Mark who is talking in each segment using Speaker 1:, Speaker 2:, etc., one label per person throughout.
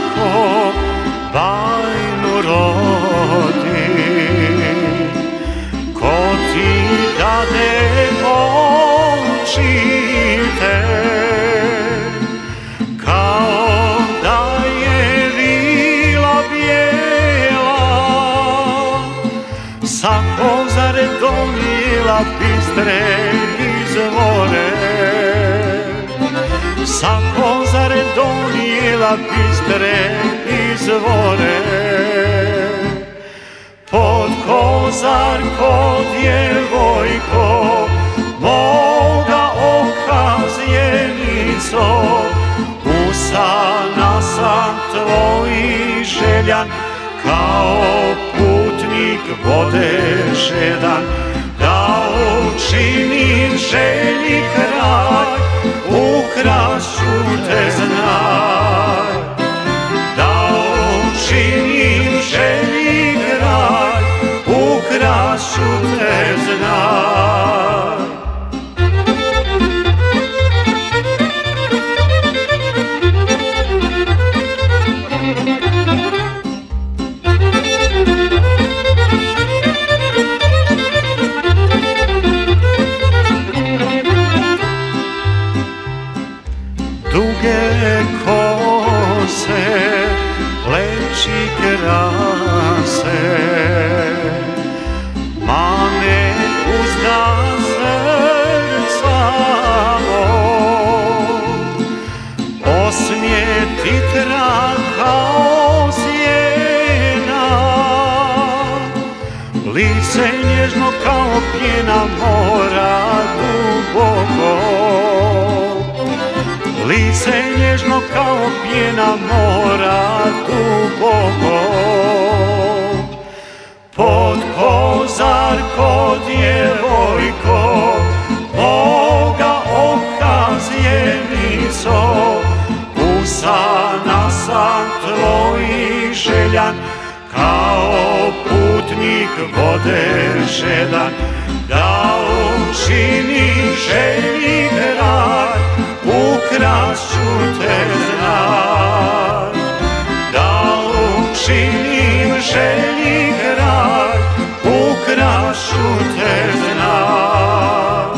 Speaker 1: ko bajnu rodi, ko ti dade očite, kao da je vila bijela, sa Kozare donijela bistre izvore, sa Kozare donijela bistre izvore. Pod Kozarko, djevojko, moga oka zjenico, usana sam tvojih željan, kao putnik vode žedan, da učinim želji kraj, ukrašću te znaj. Da učinim želji kraj, ukrašću te znaj. Duge kose, pleći krase, mane uzda srca moj, osmije ti traka sjena, lice nježno kao pjena mora duboko, lice nježno kao pjena mora duboko. Pod Kozarko, djevojko, moga oka zjenico, usana sam tvojih željan, kao putnik vode žedan, da učinim želji kraj, ukrašću te znaj. Da učinim želji kraj, ukrašću te znaj.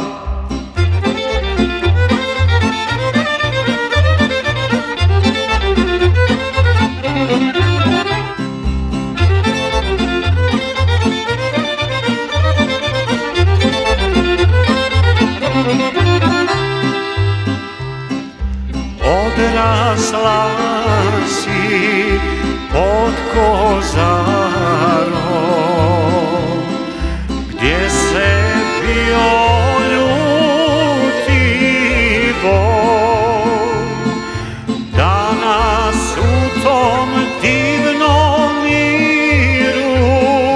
Speaker 1: Odrasla si pod Kozarom, gdje se bio ljuti boj. Danas u tom divnom miru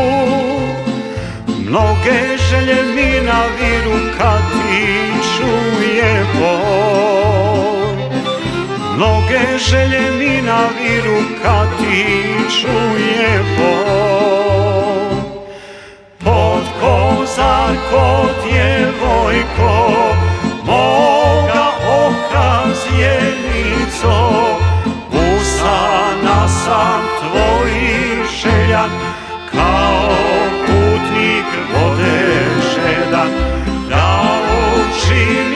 Speaker 1: mnoge želje mi naviru kad ti čuje boj. Mnoge želje mi naviru kad ti čuje boj. Pod Kozarko, djevojko, moga oka zjenico, usana sam tvojih željan, kao putnik vode žedan, da učim